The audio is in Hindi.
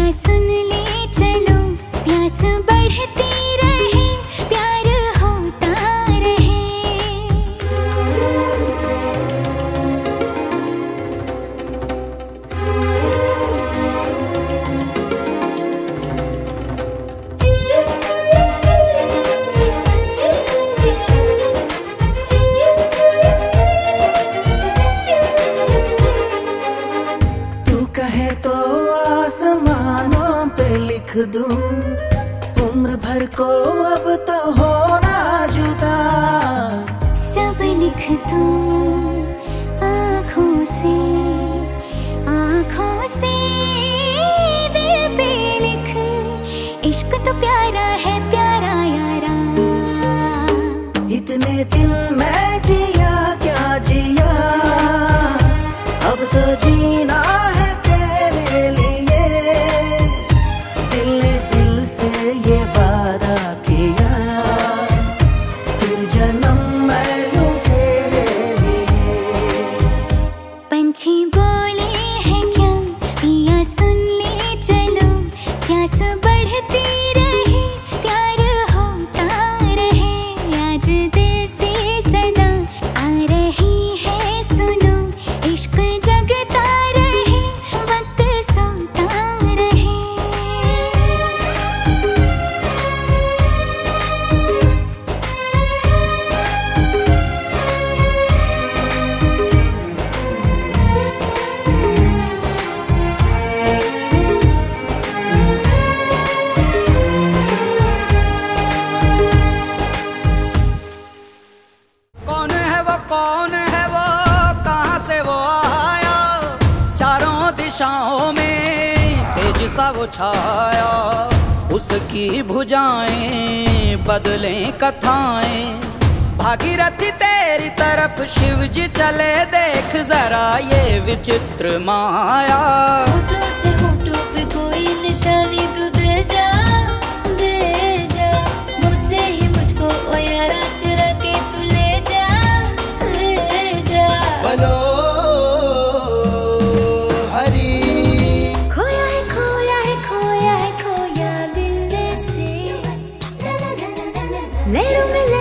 सुन ले चलो, प्यास बढ़ती रहे, प्यार होता रहे। तू कहे तो आसमानों पे लिख दूं, उम्र भर को अब तो होना जुदा। सब लिख दूं आँखों से, आँखों से दिल पे लिख, इश्क तो प्यारा है प्यारा यारा। इतने दिन मैं जिया क्या जिया, अब तो जीना है तेरे लिए। दिल ने दिल से ये वादा किया, फिर जन्म मैं लूं तेरे लिए। पंछी बोले हैं क्या, पिया सुन ले चलो, प्यास बढ़ती रहे, प्यार होता रहे। आज दिल से सदा आ रही है सुनो, इश्क जगता रहे, वक्त सोता रहे। कौन है वो, कौन है वो, कहाँ से वो आया, चारों दिशाओं में तेज सा वो छाया। उसकी भुजाएं बदलें कथाएं, भागीरथी तेरी तरफ शिव जी चले, देख जरा ये विचित्र माया। होठों से होठों पे कोई निशानी तू दे जा, दे जा, मुझसे ही मुझको ओ यारा चुरा के तू ले जा, ले जा। बनो हरी, खोया है खोया है खोया है खोया दिल से, लहरों में